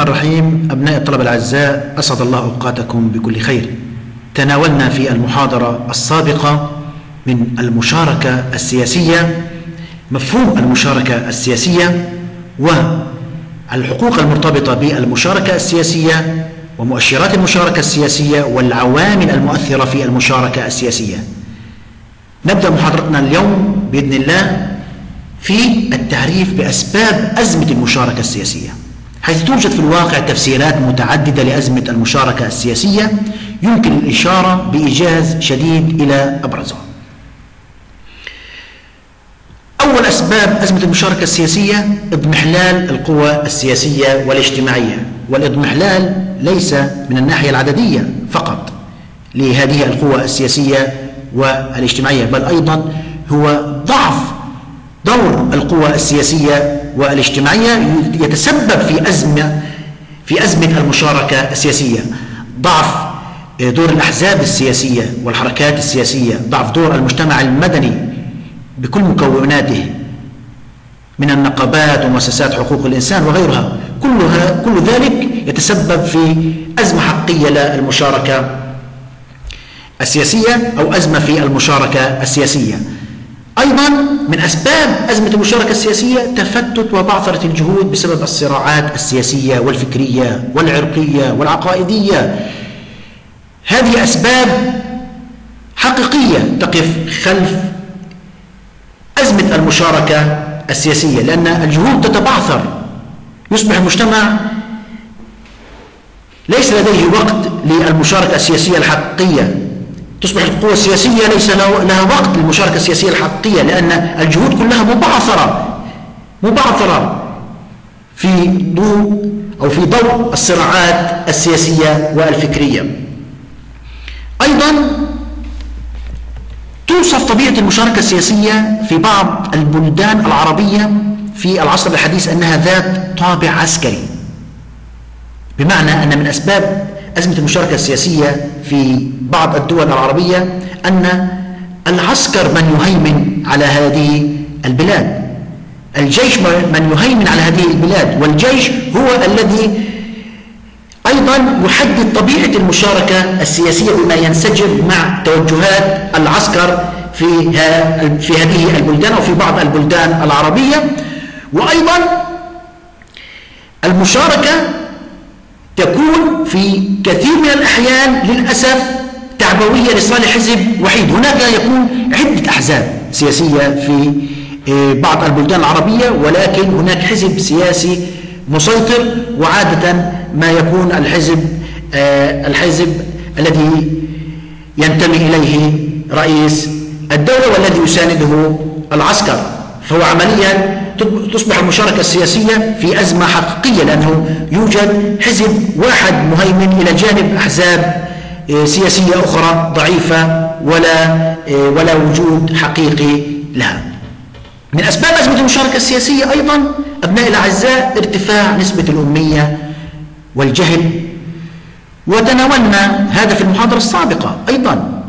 الرحيم. أبناء الطلبة الأعزاء، أسعد الله أوقاتكم بكل خير. تناولنا في المحاضرة السابقة من المشاركة السياسية مفهوم المشاركة السياسية والحقوق المرتبطة بالمشاركة السياسية ومؤشرات المشاركة السياسية والعوامل المؤثرة في المشاركة السياسية. نبدأ محاضرتنا اليوم بإذن الله في التعريف بأسباب أزمة المشاركة السياسية، حيث توجد في الواقع تفسيرات متعددة لأزمة المشاركة السياسية يمكن الإشارة بإيجاز شديد إلى أبرزها. أول أسباب أزمة المشاركة السياسية اضمحلال القوى السياسية والاجتماعية، والاضمحلال ليس من الناحية العددية فقط لهذه القوى السياسية والاجتماعية، بل أيضا هو ضعف دور القوى السياسية والاجتماعية يتسبب في أزمة المشاركة السياسية. ضعف دور الأحزاب السياسية والحركات السياسية، ضعف دور المجتمع المدني بكل مكوناته من النقابات ومؤسسات حقوق الإنسان وغيرها، كل ذلك يتسبب في أزمة حقيقية للمشاركة السياسية أو أزمة في المشاركة السياسية. أيضا من أسباب أزمة المشاركة السياسية تفتت وبعثرة الجهود بسبب الصراعات السياسية والفكرية والعرقية والعقائدية. هذه أسباب حقيقية تقف خلف أزمة المشاركة السياسية، لأن الجهود تتبعثر، يصبح المجتمع ليس لديه وقت للمشاركة السياسية الحقيقية، تصبح القوى السياسية ليس لها وقت للمشاركة السياسية الحقيقية، لأن الجهود كلها مبعثرة في ضوء الصراعات السياسية والفكرية. أيضا توصف طبيعة المشاركة السياسية في بعض البلدان العربية في العصر الحديث أنها ذات طابع عسكري، بمعنى أن من أسباب أزمة المشاركة السياسية في بعض الدول العربية أن العسكر من يهيمن على هذه البلاد، الجيش من يهيمن على هذه البلاد، والجيش هو الذي أيضا يحدد طبيعة المشاركة السياسية بما ينسجم مع توجهات العسكر في هذه البلدان أو في بعض البلدان العربية. وأيضا المشاركة تكون في كثير من الأحيان للأسف تعبوية لصالح حزب وحيد. هناك يكون عدة أحزاب سياسية في بعض البلدان العربية، ولكن هناك حزب سياسي مسيطر، وعادة ما يكون الحزب الذي ينتمي إليه رئيس الدولة والذي يسانده العسكر، فهو عمليا تصبح المشاركة السياسية في أزمة حقيقية، لأنه يوجد حزب واحد مهيمن إلى جانب أحزاب سياسية أخرى ضعيفة ولا وجود حقيقي لها. من أسباب أزمة المشاركة السياسية أيضا أبناء الأعزاء ارتفاع نسبة الأمية والجهل، وتناولنا هذا في المحاضرة السابقة. أيضا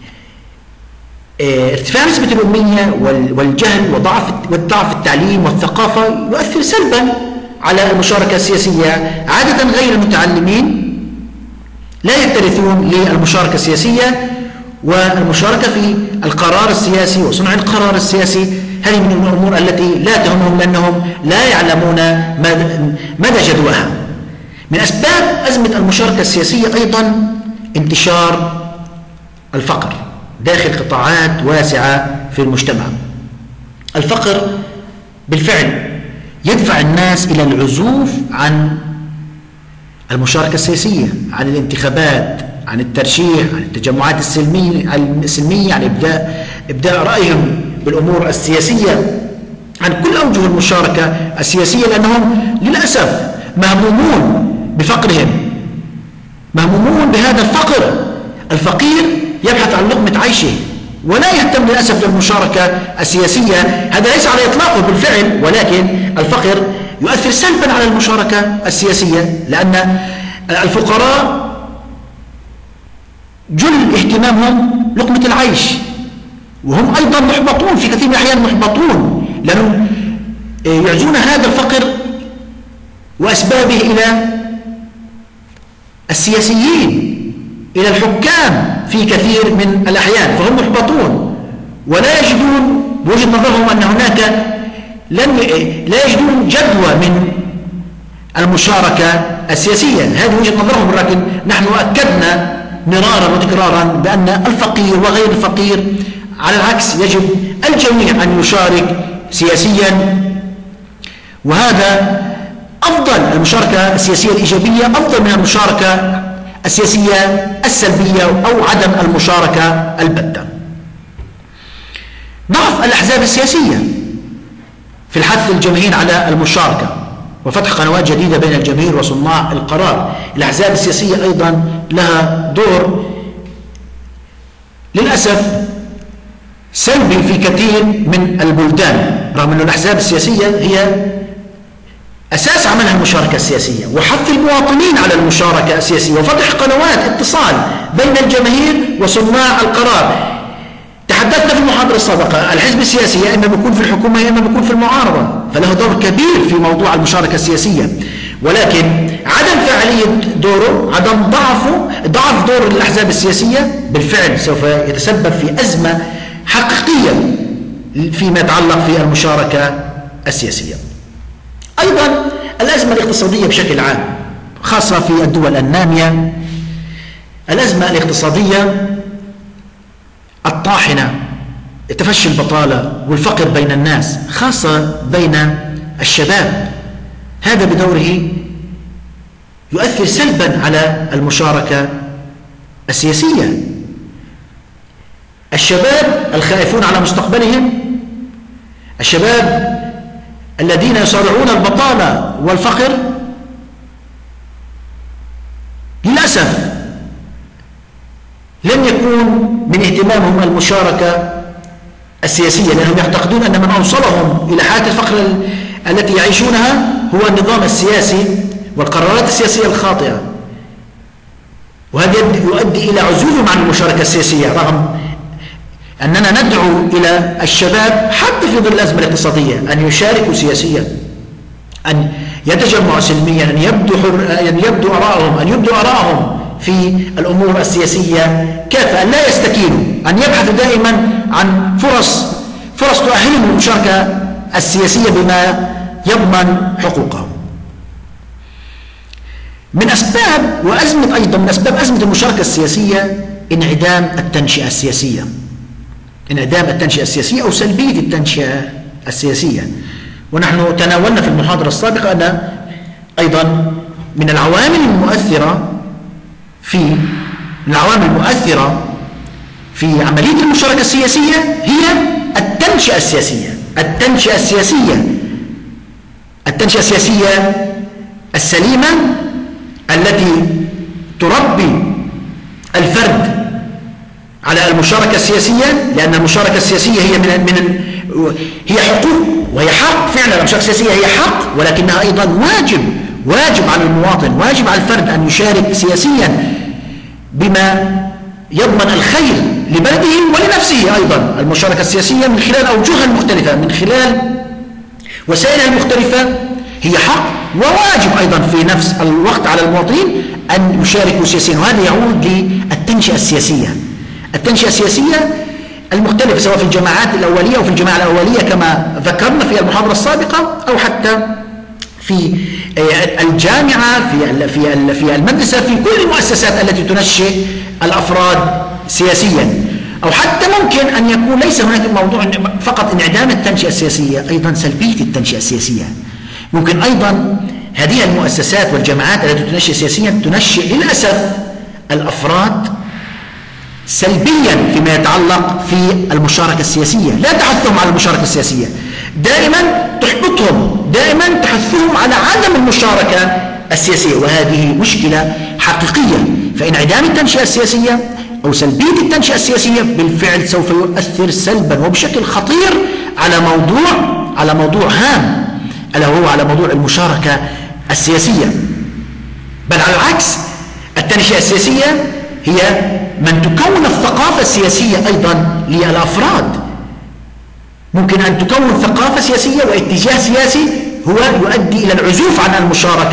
ارتفاع نسبة الأمية والجهل وضعف التعليم والثقافة يؤثر سلبا على المشاركة السياسية. عادة غير المتعلمين لا يكترثون للمشاركة السياسية والمشاركة في القرار السياسي وصنع القرار السياسي. هذه من الأمور التي لا تهمهم لأنهم لا يعلمون مدى جدواها. من أسباب أزمة المشاركة السياسية أيضا انتشار الفقر داخل قطاعات واسعة في المجتمع. الفقر بالفعل يدفع الناس إلى العزوف عن المشاركة السياسية، عن الانتخابات، عن الترشيح، عن التجمعات السلمية، عن إبداء رأيهم بالأمور السياسية، عن كل أوجه المشاركة السياسية، لأنهم للأسف مهمومون بفقرهم، مهمومون بهذا الفقر. الفقير يبحث عن لقمة عيشه ولا يهتم للأسف للمشاركة السياسية. هذا ليس على إطلاقه بالفعل، ولكن الفقر يؤثر سلبا على المشاركة السياسية، لأن الفقراء جل اهتمامهم لقمة العيش، وهم أيضا محبطون في كثير من الأحيان، محبطون لأنهم يعزون هذا الفقر وأسبابه إلى السياسيين إلى الحكام في كثير من الأحيان، فهم محبطون ولا يجدون بوجهة نظرهم أن هناك لا يجدون جدوى من المشاركة السياسية. هذه وجهة نظرهم، لكن نحن أكدنا مرارا وتكرارا بأن الفقير وغير الفقير على العكس يجب الجميع أن يشارك سياسيا، وهذا أفضل. المشاركة السياسية الإيجابية أفضل من المشاركة السياسية السلبية أو عدم المشاركة البتة. ضعف الأحزاب السياسية في الحث الجماهير على المشاركة وفتح قنوات جديدة بين الجماهير وصناع القرار. الأحزاب السياسية أيضا لها دور للأسف سلبي في كثير من البلدان، رغم أن الأحزاب السياسية هي أساس عملها المشاركة السياسية وحث المواطنين على المشاركة السياسية وفتح قنوات اتصال بين الجماهير وصناع القرار. تحدثنا في المحاضرة السابقة، الحزب السياسي يا إما بيكون في الحكومة يا إما بيكون في المعارضة، فله دور كبير في موضوع المشاركة السياسية، ولكن عدم فاعلية دوره، عدم ضعف دور الأحزاب السياسية بالفعل سوف يتسبب في أزمة حقيقية فيما يتعلق في المشاركة السياسية. أيضا الأزمة الاقتصادية بشكل عام خاصة في الدول النامية، الأزمة الاقتصادية الطاحنة، تفشي البطالة والفقر بين الناس خاصة بين الشباب، هذا بدوره يؤثر سلبا على المشاركة السياسية. الشباب الخائفون على مستقبلهم، الشباب الذين يصارعون البطالة والفقر، للأسف لم يكون من اهتمامهم المشاركة السياسية، لأنهم يعتقدون أن من أوصلهم إلى حالة الفقر التي يعيشونها هو النظام السياسي والقرارات السياسية الخاطئة، وهذا يؤدي إلى عزوفهم عن المشاركة السياسية، رغم أننا ندعو إلى الشباب حتى في ظل الأزمة الاقتصادية أن يشاركوا سياسيا، أن يتجمعوا سلميا، أن يبدوا آراءهم في الأمور السياسية كافة، أن لا يستكينوا، أن يبحثوا دائما عن فرص تؤهلهم للمشاركة السياسية بما يضمن حقوقهم. من أسباب أزمة المشاركة السياسية انعدام التنشئة السياسية أو سلبية التنشئة السياسية. ونحن تناولنا في المحاضرة السابقة أن أيضا من العوامل المؤثرة في عملية المشاركة السياسية هي التنشئة السياسية السليمة التي تربي الفرد على المشاركة السياسية، لأن المشاركة السياسية هي حقوق وهي حق فعلا. المشاركة السياسية هي حق، ولكنها أيضا واجب على المواطن، واجب على الفرد أن يشارك سياسيا بما يضمن الخير لبلده ولنفسه. أيضا المشاركة السياسية من خلال أوجهها المختلفة، من خلال وسائلها المختلفة، هي حق وواجب أيضا في نفس الوقت على المواطنين أن يشاركوا سياسيا، وهذا يعود للتنشئة السياسية المختلفة، سواء في الجماعات الأولية أو في الجماعة الأولية كما ذكرنا في المحاضرة السابقة، أو حتى في الجامعة، في المدرسة، في كل المؤسسات التي تنشئ الأفراد سياسيا. أو حتى ممكن أن يكون ليس هناك موضوع فقط انعدام التنشئة السياسية، أيضا سلبية التنشئة السياسية. ممكن أيضا هذه المؤسسات والجماعات التي تنشئ سياسيا تنشئ للأسف الأفراد سلبيا فيما يتعلق في المشاركة السياسية، لا تحثهم على المشاركة السياسية، دائما تحبطهم، دائما تحثهم على عدم المشاركة السياسية، وهذه مشكلة حقيقية. فانعدام التنشئة السياسية أو سلبية التنشئة السياسية بالفعل سوف يؤثر سلبا وبشكل خطير على موضوع هام، ألا هو على موضوع المشاركة السياسية. بل على العكس، التنشئة السياسية هي من تكون الثقافة السياسية أيضا للأفراد. ممكن أن تكون ثقافة سياسية واتجاه سياسي هو يؤدي إلى العزوف عن المشاركة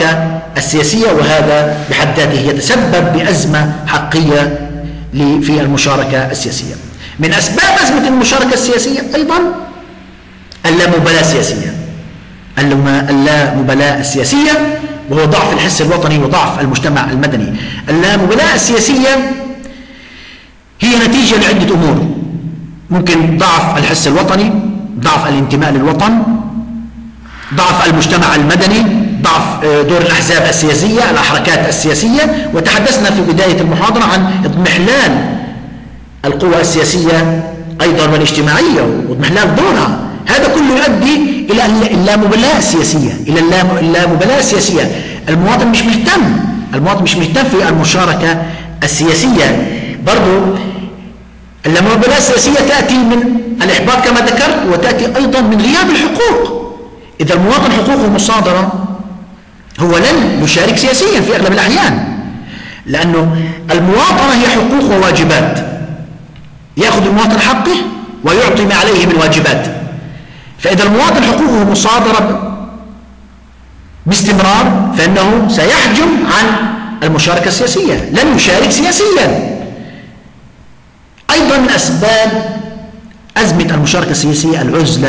السياسية، وهذا بحد ذاته يتسبب بأزمة حقيقية في المشاركة السياسية. من أسباب أزمة المشاركة السياسية أيضا اللامبالاة السياسية. اللامبالاة السياسية وهو ضعف الحس الوطني وضعف المجتمع المدني. اللامبالاة السياسية هي نتيجة لعدة أمور، ممكن ضعف الحس الوطني، ضعف الانتماء للوطن، ضعف المجتمع المدني، ضعف دور الأحزاب السياسية، الحركات السياسية. وتحدثنا في بداية المحاضرة عن اضمحلال القوى السياسية أيضا والاجتماعية واضمحلال دورها. هذا كله يؤدي إلى اللامبالاة السياسية، اللامبالاة السياسية. المواطن مش مهتم في المشاركة السياسية. برضو اللامبالاة السياسية تأتي من الإحباط كما ذكرت، وتأتي أيضا من غياب الحقوق. إذا المواطن حقوقه مصادرة هو لن يشارك سياسيا في أغلب الأحيان، لأنه المواطنة هي حقوق وواجبات، يأخذ المواطن حقه ويعطي ما عليه من واجبات. فإذا المواطن حقوقه مصادرة باستمرار فإنه سيحجم عن المشاركة السياسية، لن يشارك سياسيا. أيضا من أسباب أزمة المشاركة السياسية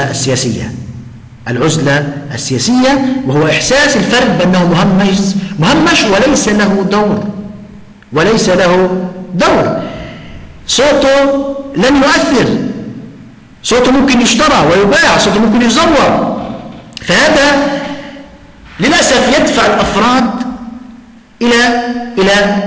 العزلة السياسية، وهو إحساس الفرد بأنه مهمش وليس له دور. صوته لن يؤثر، صوته ممكن يشترى ويباع، صوته ممكن يزور. فهذا للأسف يدفع الأفراد إلى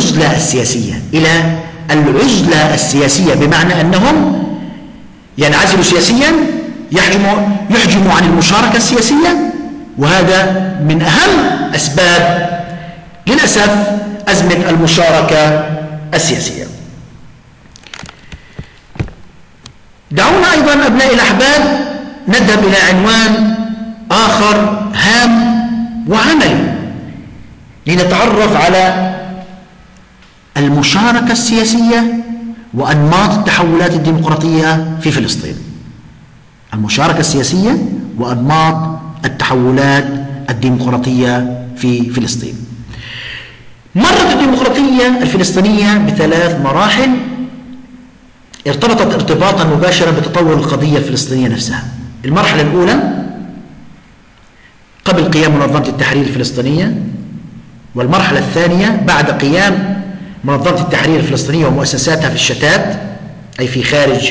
العزلة السياسية، بمعنى أنهم ينعزلوا سياسيا، يحجموا عن المشاركة السياسية. وهذا من أهم أسباب للأسف أزمة المشاركة السياسية. دعونا أيضا أبنائي الأحباب نذهب إلى عنوان آخر هام وعملي لنتعرف على المشاركة السياسية وأنماط التحولات الديمقراطية في فلسطين. المشاركة السياسية وأنماط التحولات الديمقراطية في فلسطين. مرت الديمقراطية الفلسطينية بثلاث مراحل ارتبطت ارتباطا مباشرا بتطور القضية الفلسطينية نفسها. المرحلة الأولى قبل قيام منظمة التحرير الفلسطينية، والمرحلة الثانية بعد قيام منظمة التحرير الفلسطينية ومؤسساتها في الشتات، أي في خارج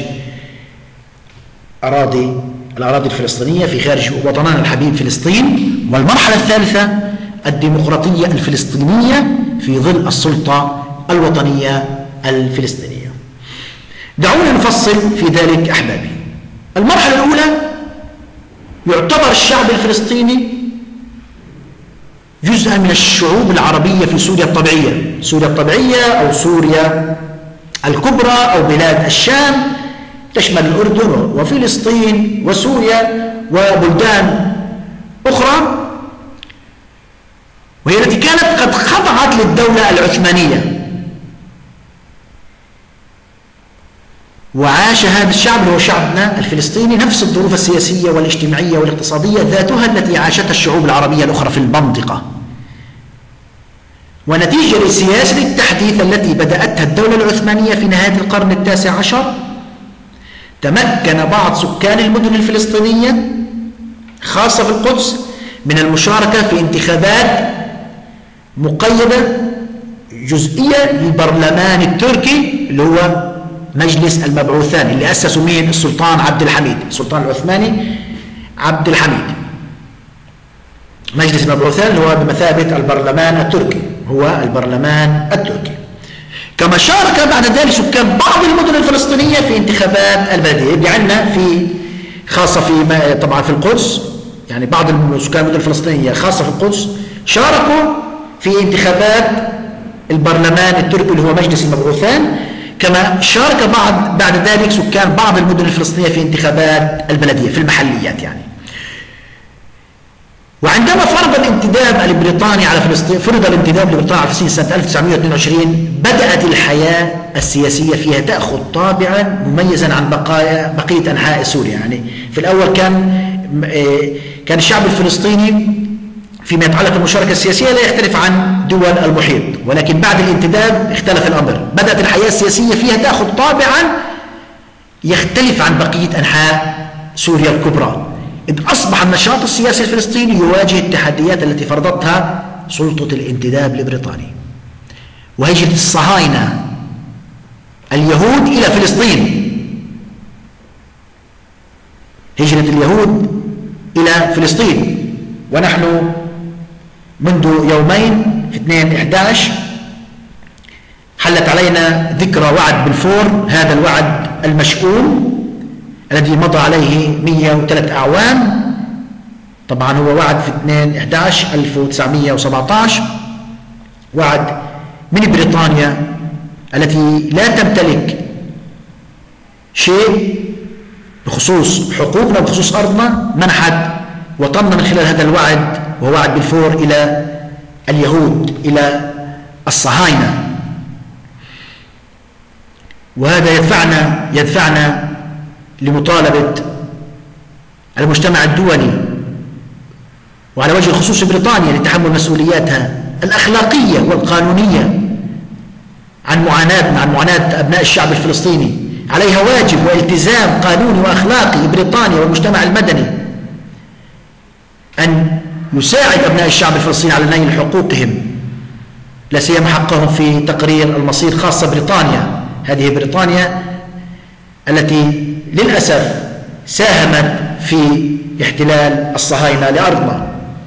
الأراضي الفلسطينية، في خارج وطننا الحبيب فلسطين. والمرحلة الثالثة الديمقراطية الفلسطينية في ظل السلطة الوطنية الفلسطينية. دعونا نفصل في ذلك أحبابي. المرحلة الأولى يعتبر الشعب الفلسطيني جزءا من الشعوب العربية في سوريا الطبيعية أو سوريا الكبرى أو بلاد الشام، تشمل الأردن وفلسطين وسوريا وبلدان أخرى، وهي التي كانت قد خضعت للدولة العثمانية. وعاش هذا الشعب اللي هو شعبنا الفلسطيني نفس الظروف السياسية والاجتماعية والاقتصادية ذاتها التي عاشتها الشعوب العربية الأخرى في المنطقة. ونتيجة لسياسة التحديث التي بدأتها الدولة العثمانية في نهاية القرن التاسع عشر، تمكن بعض سكان المدن الفلسطينية خاصة في القدس من المشاركة في انتخابات مقيدة جزئية للبرلمان التركي اللي هو مجلس المبعوثان، اللي أسسوا مين؟ السلطان عبد الحميد، السلطان العثماني عبد الحميد. مجلس المبعوثان اللي هو بمثابة البرلمان التركي، هو البرلمان التركي. كما شارك بعد ذلك سكان بعض المدن الفلسطينية في انتخابات البلدية. يبقى عندنا في خاصة في طبعا في القدس، يعني بعض سكان المدن الفلسطينية خاصة في القدس شاركوا في انتخابات البرلمان التركي اللي هو مجلس المبعوثان. كما شارك بعد ذلك سكان بعض المدن الفلسطينية في انتخابات البلدية في المحليات يعني. وعندما فرض الانتداب البريطاني على فلسطين على فلسطين سنة 1922 بدأت الحياة السياسية فيها تأخذ طابعا مميزا عن بقية أنحاء سوريا. يعني في الأول كان الشعب الفلسطيني فيما يتعلق بالمشاركة السياسية لا يختلف عن دول المحيط، ولكن بعد الانتداب اختلف الأمر، بدأت الحياة السياسية فيها تأخذ طابعا يختلف عن بقية أنحاء سوريا الكبرى، إذ أصبح النشاط السياسي الفلسطيني يواجه التحديات التي فرضتها سلطة الانتداب لبريطانيا وهجرة الصهاينة اليهود إلى فلسطين. هجرة اليهود إلى فلسطين، ونحن منذ يومين في 2/11 حلت علينا ذكرى وعد بلفور، هذا الوعد المشؤوم الذي مضى عليه 103 أعوام. طبعا هو وعد في 2/11/1917، وعد من بريطانيا التي لا تمتلك شيء بخصوص حقوقنا وبخصوص أرضنا، منحت وطننا من خلال هذا الوعد، وهو وعد بلفور إلى اليهود، إلى الصهاينة. وهذا يدفعنا لمطالبة المجتمع الدولي وعلى وجه الخصوص بريطانيا لتحمل مسؤولياتها الأخلاقية والقانونية عن معاناة أبناء الشعب الفلسطيني. عليها واجب والتزام قانوني وأخلاقي بريطانيا والمجتمع المدني أن يساعد أبناء الشعب الفلسطيني على نيل حقوقهم، لا سيما حقهم في تقرير المصير، خاصة بريطانيا. هذه بريطانيا التي للأسف ساهمت في احتلال الصهاينة لأرضنا.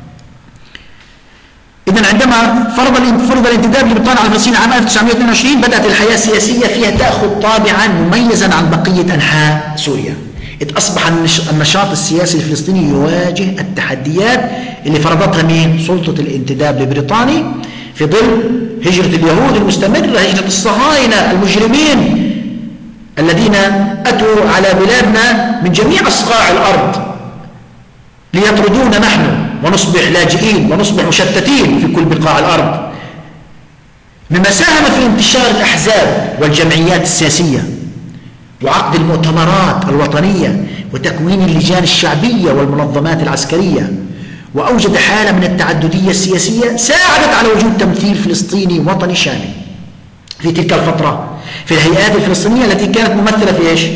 إذن عندما فرض الانتداب لبريطانيا على فلسطين عام 1922 بدأت الحياة السياسية فيها تأخذ طابعا مميزا عن بقية أنحاء سوريا، إذ أصبح النشاط السياسي الفلسطيني يواجه التحديات اللي فرضتها من سلطة الانتداب لبريطاني في ظل هجرة اليهود المستمرة، هجرة الصهاينة المجرمين الذين أتوا على بلادنا من جميع أصقاع الأرض ليطردونا نحن ونصبح لاجئين ونصبح مشتتين في كل بقاع الأرض، مما ساهم في انتشار الأحزاب والجمعيات السياسية وعقد المؤتمرات الوطنية وتكوين اللجان الشعبية والمنظمات العسكرية، وأوجد حالة من التعددية السياسية ساعدت على وجود تمثيل فلسطيني وطني شامل في تلك الفترة في الهيئات الفلسطينية التي كانت ممثلة في إيش؟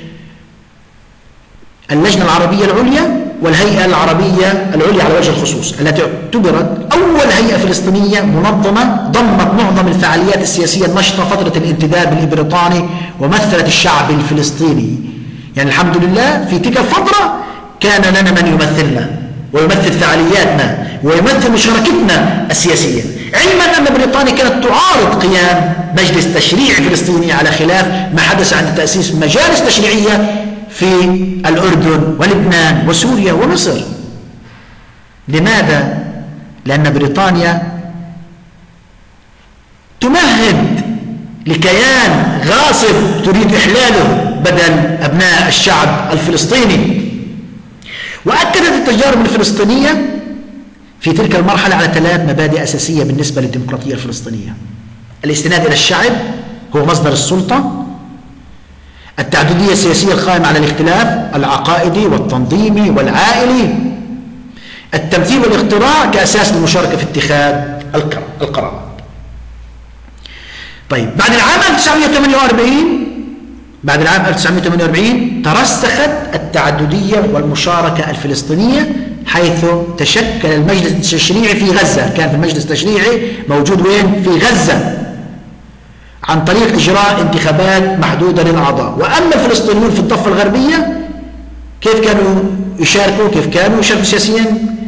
اللجنة العربية العليا والهيئة العربية العليا على وجه الخصوص، التي اعتبرت أول هيئة فلسطينية منظمة ضمت معظم الفعاليات السياسية النشطة فترة الانتداب البريطاني ومثلت الشعب الفلسطيني. يعني الحمد لله في تلك الفترة كان لنا من يمثلنا ويمثل فعالياتنا ويمثل مشاركتنا السياسية، علما أن بريطانيا كانت تعارض قيام مجلس تشريعي فلسطيني على خلاف ما حدث عند تأسيس مجالس تشريعية في الأردن ولبنان وسوريا ومصر. لماذا؟ لأن بريطانيا تمهد لكيان غاصب تريد إحلاله بدل أبناء الشعب الفلسطيني. وأكدت التجارب الفلسطينية في تلك المرحلة على 3 مبادئ أساسية بالنسبة للديمقراطية الفلسطينية: الاستناد إلى الشعب هو مصدر السلطة، التعددية السياسية القائمة على الاختلاف العقائدي والتنظيمي والعائلي، التمثيل والاقتراع كأساس للمشاركة في اتخاذ القرارات. طيب بعد العام 1948 ترسخت التعددية والمشاركة الفلسطينية، حيث تشكل المجلس التشريعي في غزة. كان في المجلس التشريعي موجود وين؟ في غزة، عن طريق إجراء انتخابات محدودة للأعضاء. وأما الفلسطينيون في الضفة الغربية كيف كانوا يشاركوا سياسيا؟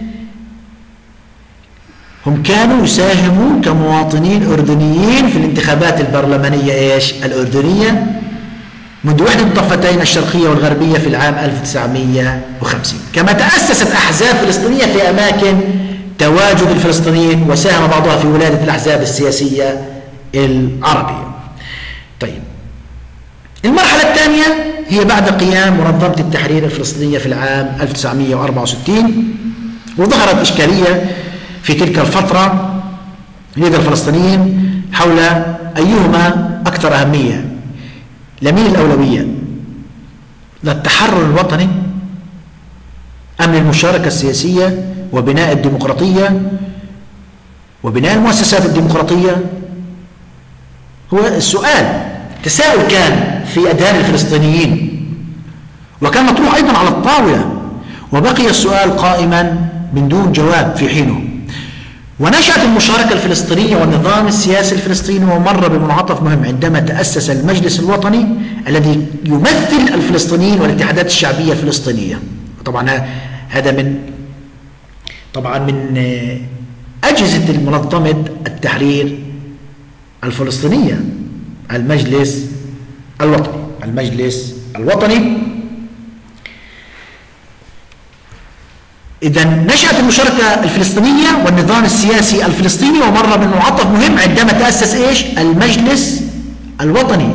هم كانوا يساهموا كمواطنين أردنيين في الانتخابات البرلمانية الأردنية منذ وحدة الضفتين الشرقية والغربية في العام 1950. كما تأسست أحزاب فلسطينية في أماكن تواجد الفلسطينيين وساهم بعضها في ولادة الأحزاب السياسية العربية. طيب المرحلة الثانية هي بعد قيام منظمة التحرير الفلسطينية في العام 1964، وظهرت إشكالية في تلك الفترة لدى الفلسطينيين حول أيهما أكثر أهمية، لمين الأولوية، للتحرر الوطني أم للمشاركة السياسية وبناء الديمقراطية وبناء المؤسسات الديمقراطية. هو السؤال تساؤل كان في أذهان الفلسطينيين وكان مطروح أيضا على الطاولة، وبقي السؤال قائما من دون جواب في حينه. ونشأت المشاركة الفلسطينية والنظام السياسي الفلسطيني ومر بمنعطف مهم عندما تأسس المجلس الوطني الذي يمثل الفلسطينيين والاتحادات الشعبية الفلسطينية. طبعا هذا من أجهزة منظمة التحرير الفلسطينية، المجلس الوطني. إذا نشأت المشاركة الفلسطينية والنظام السياسي الفلسطيني ومر بمنعطف مهم عندما تأسس المجلس الوطني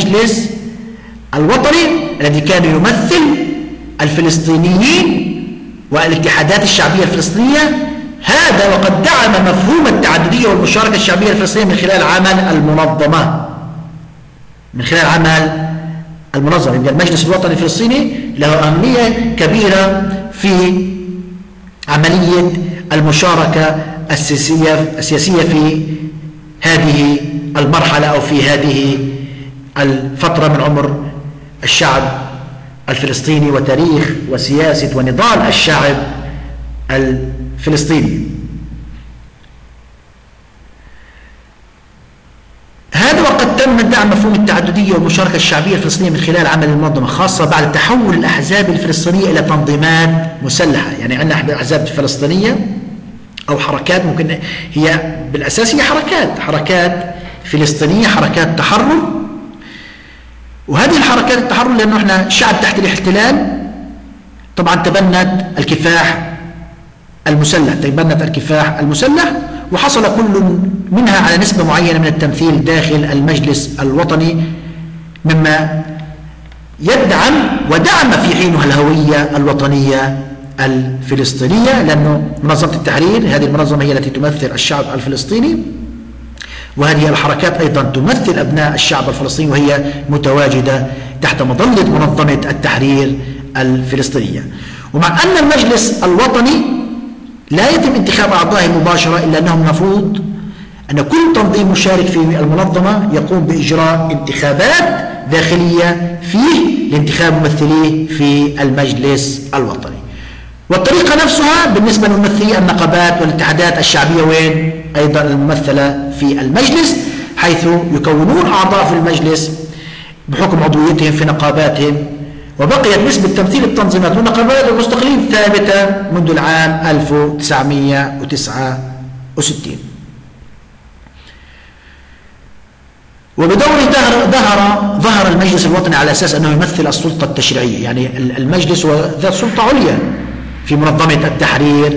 الذي كان يمثل الفلسطينيين والاتحادات الشعبية الفلسطينية. هذا وقد دعم مفهوم التعددية والمشاركة الشعبية الفلسطينية من خلال عمل المنظمة. يبقى المجلس الوطني الفلسطيني له أهمية كبيرة في عملية المشاركة السياسية في هذه المرحلة أو في هذه الفترة من عمر الشعب الفلسطيني وتاريخ وسياسة ونضال الشعب الفلسطيني. هذا وقد تم دعم مفهوم التعددية والمشاركة الشعبية الفلسطينية من خلال عمل المنظمة، خاصة بعد تحول الأحزاب الفلسطينية إلى تنظيمات مسلحة. يعني عندنا أحزاب فلسطينية أو حركات، ممكن هي بالأساس هي حركات فلسطينية، حركات تحرر. وهذه الحركات التحرر لأنه احنا شعب تحت الاحتلال طبعا تبنت الكفاح المسلح، وحصل كل منها على نسبة معينة من التمثيل داخل المجلس الوطني، مما يدعم ودعم في حينها الهوية الوطنية الفلسطينية، لأنه منظمة التحرير هذه المنظمة هي التي تمثل الشعب الفلسطيني، وهذه الحركات أيضا تمثل أبناء الشعب الفلسطيني وهي متواجدة تحت مظلة منظمة التحرير الفلسطينية. ومع أن المجلس الوطني لا يتم انتخاب أعضائه مباشرة، إلا أنه المفروض أن كل تنظيم مشارك في المنظمة يقوم بإجراء انتخابات داخلية فيه لانتخاب ممثليه في المجلس الوطني. والطريقة نفسها بالنسبة لممثلي النقابات والاتحادات الشعبية وين أيضا الممثلة في المجلس، حيث يكونون أعضاء في المجلس بحكم عضويتهم في نقاباتهم. وبقيت نسبة تمثيل التنظيمات والنقابات المستقلين ثابتة منذ العام 1969. وبدوره ظهر المجلس الوطني على أساس أنه يمثل السلطة التشريعية، يعني المجلس هو ذات سلطة عليا في منظمة التحرير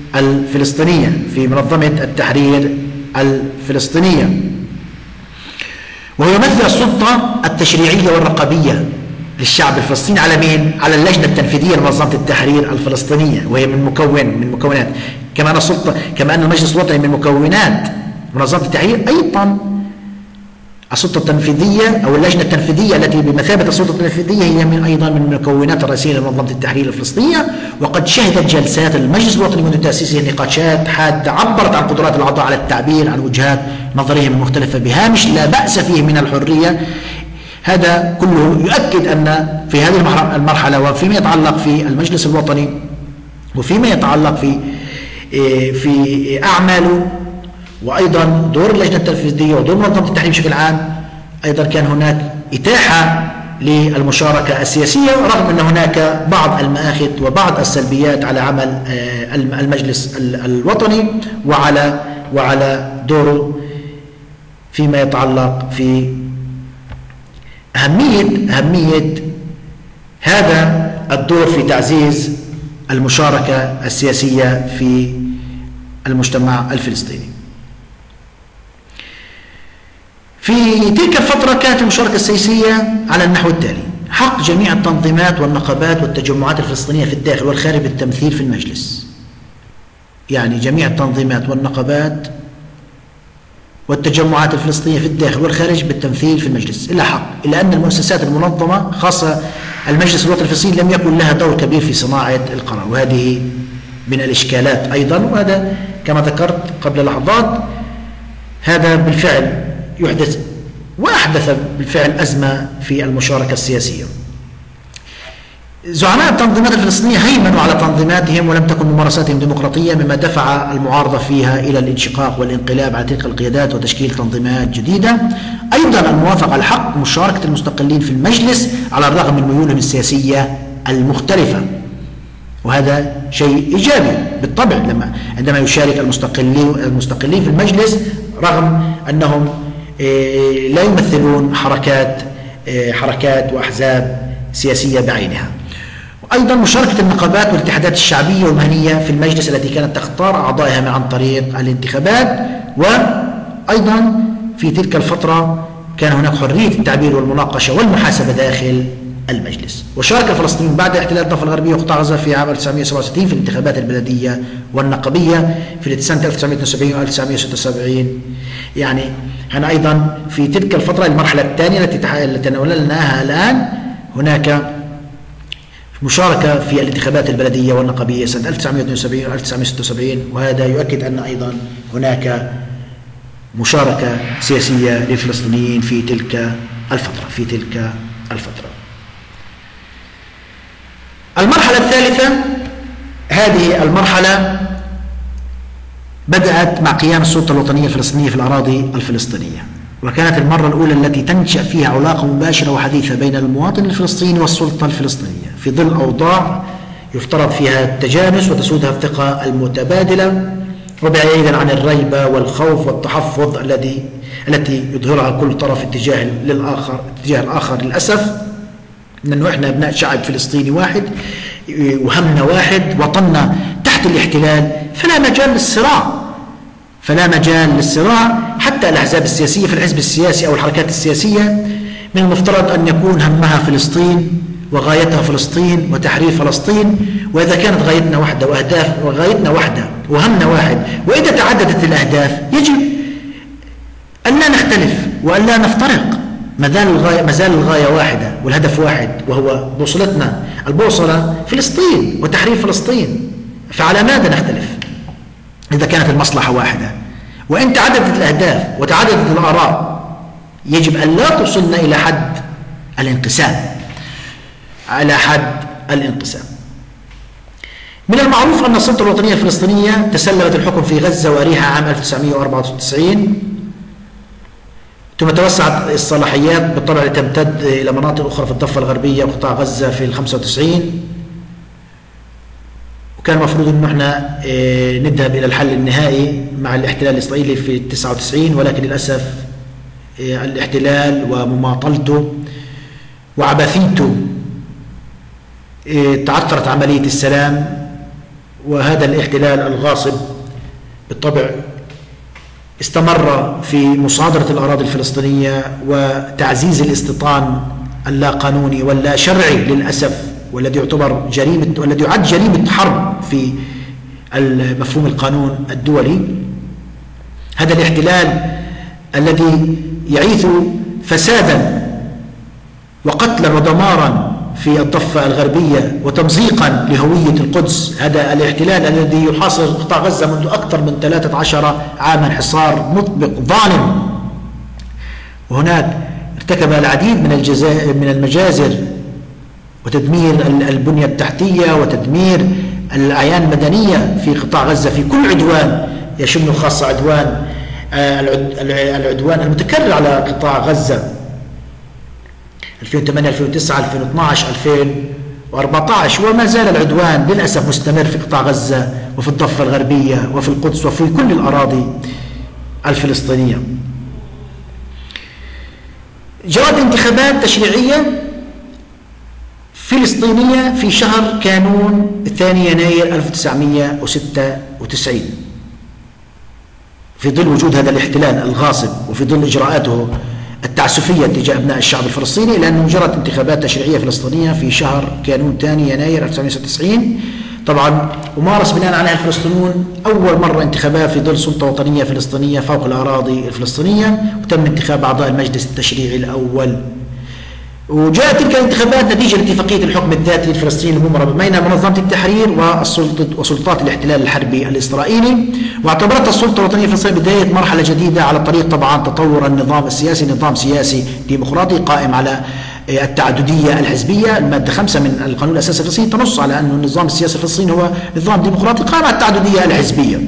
الفلسطينية، وهو يمثل السلطة التشريعية والرقابية للشعب الفلسطيني على مين؟ على اللجنة التنفيذية لمنظمة التحرير الفلسطينية، وهي من مكونات كما أن المجلس الوطني من مكونات منظمة التحرير، أيضا السلطة التنفيذية أو اللجنة التنفيذية التي بمثابة السلطة التنفيذية هي أيضا من المكونات الرئيسية لمنظمة التحرير الفلسطينية. وقد شهدت جلسات المجلس الوطني منذ تأسيسه نقاشات حادة عبرت عن قدرات الأعضاء على التعبير عن وجهات نظرهم المختلفة بهامش لا بأس فيه من الحرية. هذا كله يؤكد أن في هذه المرحلة وفيما يتعلق في المجلس الوطني وفيما يتعلق في أعماله وأيضا دور اللجنة التنفيذية ودور منظمة التحرير بشكل عام، أيضا كان هناك إتاحة للمشاركة السياسية، رغم أن هناك بعض المآخذ وبعض السلبيات على عمل المجلس الوطني وعلى دوره فيما يتعلق في أهمية هذا الدور في تعزيز المشاركة السياسية في المجتمع الفلسطيني. في تلك الفترة كانت المشاركة السياسية على النحو التالي: حق جميع التنظيمات والنقابات والتجمعات الفلسطينية في الداخل والخارج بالتمثيل في المجلس. يعني جميع التنظيمات والنقابات والتجمعات الفلسطينية في الداخل والخارج بالتمثيل في المجلس، إلا أن المؤسسات المنظمة خاصة المجلس الوطني الفلسطيني لم يكن لها دور كبير في صناعة القرار، وهذه من الإشكالات أيضا، وهذا كما ذكرت قبل لحظات هذا بالفعل يحدث وأحدث بالفعل أزمة في المشاركة السياسية. زعماء التنظيمات الفلسطينية هيمنوا على تنظيماتهم ولم تكن ممارساتهم ديمقراطية، مما دفع المعارضة فيها إلى الانشقاق والانقلاب على تلك القيادات وتشكيل تنظيمات جديدة. أيضا الموافقة على حق مشاركة المستقلين في المجلس على الرغم من ميولهم السياسية المختلفة، وهذا شيء إيجابي بالطبع عندما يشارك المستقلين في المجلس رغم أنهم لا يمثلون حركات وأحزاب سياسية بعينها. أيضا مشاركة النقابات والاتحادات الشعبية والمهنية في المجلس التي كانت تختار أعضائها عن طريق الانتخابات، وأيضا في تلك الفترة كان هناك حرية التعبير والمناقشة والمحاسبة داخل المجلس. وشارك الفلسطينيون بعد احتلال الضفة الغربية وقطاع غزة في عام 1967 في الانتخابات البلدية والنقبية في سنة 1972 و 1976. يعني هنا أيضا في تلك الفترة المرحلة الثانية التي تناولناها الآن هناك مشاركة في الانتخابات البلدية والنقبية سنة 1972 و 1976، وهذا يؤكد أن أيضا هناك مشاركة سياسية للفلسطينيين في تلك الفترة. المرحلة الثالثة، هذه المرحلة بدأت مع قيام السلطة الوطنية الفلسطينية في الأراضي الفلسطينية، وكانت المرة الأولى التي تنشأ فيها علاقة مباشرة وحديثة بين المواطن الفلسطيني والسلطة الفلسطينية في ظل أوضاع يفترض فيها التجانس وتسودها الثقة المتبادلة، وبعيدا عن الريبة والخوف والتحفظ التي يظهرها كل طرف اتجاه الآخر. للأسف لأنه إحنا أبناء شعب فلسطيني واحد وهمنا واحد، وطننا تحت الاحتلال، فلا مجال للصراع حتى الأحزاب السياسية. في الحزب السياسي أو الحركات السياسية من المفترض أن يكون همها فلسطين وغايتها فلسطين وتحرير فلسطين، وإذا كانت غايتنا واحدة وغايتنا واحدة وهمنا واحد، وإذا تعددت الأهداف يجب أن لا نختلف وأن لا نفترق. ما زال الغاية واحدة والهدف واحد، وهو بوصلتنا البوصلة فلسطين وتحرير فلسطين. فعلى ماذا نختلف إذا كانت المصلحة واحدة؟ وإن تعددت الأهداف وتعددت الآراء يجب أن لا توصلنا إلى حد الانقسام. من المعروف أن السلطة الوطنية الفلسطينية تسلمت الحكم في غزة وأريحا عام 1994، ثم توسعت الصلاحيات بالطبع لتمتد إلى مناطق أخرى في الضفة الغربية وقطاع غزة في 95. وكان المفروض أنه احنا نذهب إلى الحل النهائي مع الاحتلال الإسرائيلي في 99، ولكن للأسف الاحتلال ومماطلته وعبثيته تعثرت عملية السلام، وهذا الاحتلال الغاصب بالطبع استمر في مصادرة الأراضي الفلسطينية وتعزيز الاستيطان اللا قانوني واللا شرعي للأسف، والذي يعد جريمة حرب في مفهوم القانون الدولي. هذا الاحتلال الذي يعيث فسادا وقتلا ودمارا في الضفة الغربية وتمزيقا لهوية القدس، هذا الاحتلال الذي يحاصر قطاع غزة منذ أكثر من 13 عاما حصار مطبق ظالم، وهناك ارتكب العديد من المجازر وتدمير البنية التحتية وتدمير الأعيان المدنية في قطاع غزة في كل عدوان يشمل خاصة العدوان المتكرر على قطاع غزة 2008 2009 2012 2014، وما زال العدوان للأسف مستمر في قطاع غزة وفي الضفة الغربية وفي القدس وفي كل الأراضي الفلسطينية. جرت انتخابات تشريعية فلسطينية في شهر كانون 2 يناير 1996 في ظل وجود هذا الاحتلال الغاصب وفي ظل إجراءاته التعسفية تجاه أبناء الشعب الفلسطيني، لأنه جرت انتخابات تشريعية فلسطينية في شهر كانون 2 يناير 1996. طبعا ومارس بناء عليها الفلسطينيون أول مرة انتخابات في ظل سلطة وطنية فلسطينية فوق الأراضي الفلسطينية، وتم انتخاب أعضاء المجلس التشريعي الأول. وجاءت تلك الانتخابات نتيجة لاتفاقية الحكم الذاتي الفلسطيني الممرة بين منظمة التحرير وسلطات الاحتلال الحربي الإسرائيلي، واعتبرتها السلطة الوطنية الفلسطينية بداية مرحلة جديدة على طريق طبعا تطور النظام السياسي، نظام سياسي ديمقراطي قائم على التعددية الحزبية. المادة 5 من القانون الأساسي الفلسطيني تنص على أن النظام السياسي الفلسطيني هو نظام ديمقراطي قائم على التعددية الحزبية.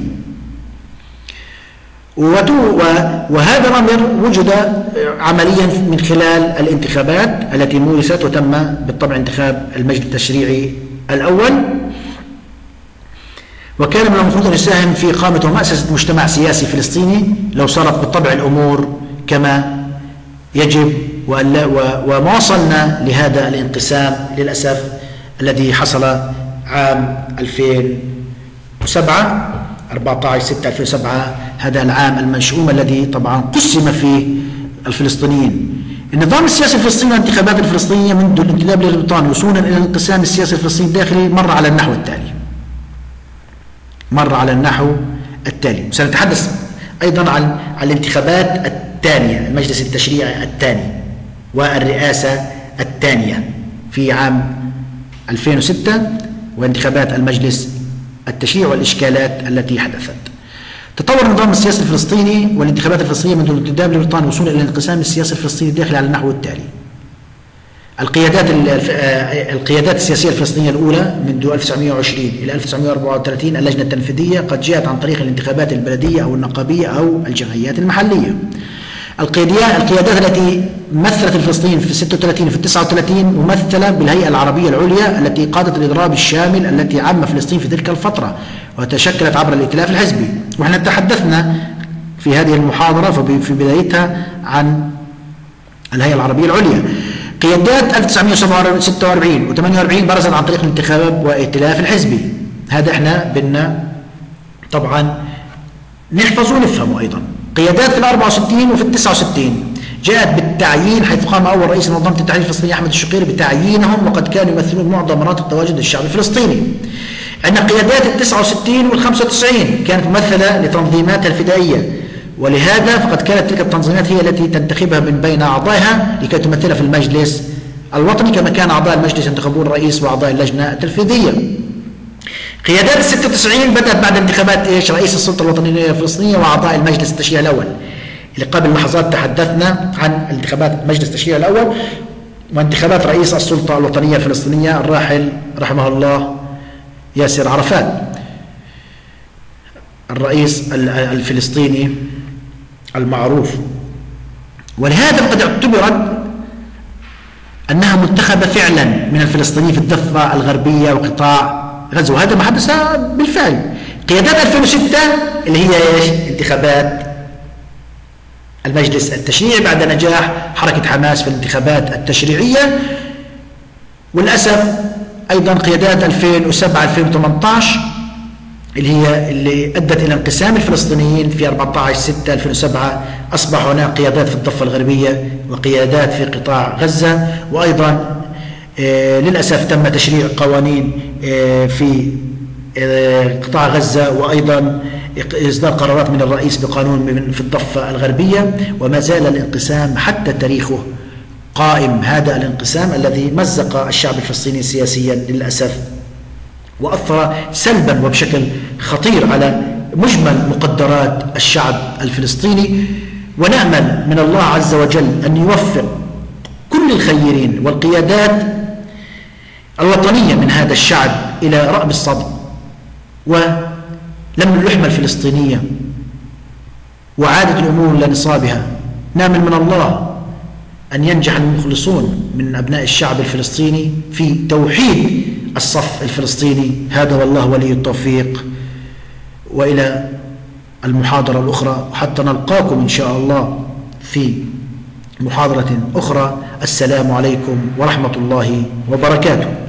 وهذا الأمر وجد عمليا من خلال الانتخابات التي مورست، وتم بالطبع انتخاب المجلس التشريعي الأول، وكان من المفروض أن يساهم في إقامة ومؤسسة مجتمع سياسي فلسطيني لو صارت بالطبع الأمور كما يجب، وما وصلنا لهذا الانقسام للأسف الذي حصل عام 2007 14/6/2007، هذا العام المنشؤوم الذي طبعا قسم فيه الفلسطينيين. النظام السياسي الفلسطيني والانتخابات الفلسطينية منذ الانتداب للبريطاني وصولا إلى الانقسام السياسي الفلسطيني الداخلي مر على النحو التالي. سنتحدث أيضا عن الانتخابات الثانية، المجلس التشريعي الثاني والرئاسة الثانية في عام 2006، وانتخابات المجلس التشريع والإشكالات التي حدثت. تطور النظام السياسي الفلسطيني والانتخابات الفلسطينية منذ الانتداب لبريطانيا وصولا إلى الانقسام السياسي الفلسطيني الداخلي على النحو التالي. القيادات السياسية الفلسطينية الأولى منذ 1920 إلى 1934 اللجنة التنفيذية قد جاءت عن طريق الانتخابات البلدية أو النقابية أو الجمعيات المحلية. القيادات التي مثلت الفلسطينيين في 36 وفي 39 ممثلة بالهيئة العربية العليا التي قادت الإضراب الشامل التي عم فلسطين في تلك الفترة، وتشكلت عبر الائتلاف الحزبي. ونحن تحدثنا في هذه المحاضرة في بدايتها عن الهيئة العربية العليا. قيادات 1946 و48 برزت عن طريق الانتخابات والائتلاف الحزبي. هذا احنا بدنا طبعا نحفظه ونفهمه أيضا. قيادات في 64 وفي 69 جاءت بالتعيين، حيث قام أول رئيس منظمة التحرير الفلسطيني أحمد الشقيري بتعيينهم، وقد كانوا يمثلون معظم مناطق تواجد الشعب الفلسطيني. عندنا قيادات 69 وال95 كانت ممثلة لتنظيماتها الفدائية، ولهذا فقد كانت تلك التنظيمات هي التي تنتخبها من بين أعضائها لكي تمثلها في المجلس الوطني، كما كان أعضاء المجلس ينتخبون الرئيس وأعضاء اللجنة التنفيذية. قيادات 96 بدأت بعد انتخابات رئيس السلطة الوطنية الفلسطينية وأعضاء المجلس التشريعي الأول، اللي قبل لحظات تحدثنا عن انتخابات مجلس التشريع الأول وانتخابات رئيس السلطة الوطنية الفلسطينية الراحل رحمه الله ياسر عرفات، الرئيس الفلسطيني المعروف. ولهذا قد اعتبرت أنها منتخبة فعلا من الفلسطينيين في الضفة الغربية وقطاع غزة، وهذا ما حدث بالفعل. قيادات 2006 اللي هي انتخابات المجلس التشريعي بعد نجاح حركة حماس في الانتخابات التشريعية. وللأسف أيضا قيادات 2007-2018 اللي أدت إلى انقسام الفلسطينيين في 14/6/2007. أصبح هناك قيادات في الضفة الغربية وقيادات في قطاع غزة، وأيضا للأسف تم تشريع قوانين في قطاع غزة، وأيضا إصدار قرارات من الرئيس بقانون في الضفة الغربية، وما زال الانقسام حتى تاريخه قائم. هذا الانقسام الذي مزق الشعب الفلسطيني سياسيا للأسف، وأثر سلبا وبشكل خطير على مجمل مقدرات الشعب الفلسطيني. ونأمل من الله عز وجل أن يوفق كل الخيرين والقيادات الوطنية من هذا الشعب إلى رأب الصدع ولم اللحمة الفلسطينية وعادة الأمور لنصابها. نأمل من الله أن ينجح المخلصون من أبناء الشعب الفلسطيني في توحيد الصف الفلسطيني. هذا والله ولي التوفيق. وإلى المحاضرة الأخرى حتى نلقاكم إن شاء الله في محاضرة أخرى. السلام عليكم ورحمة الله وبركاته.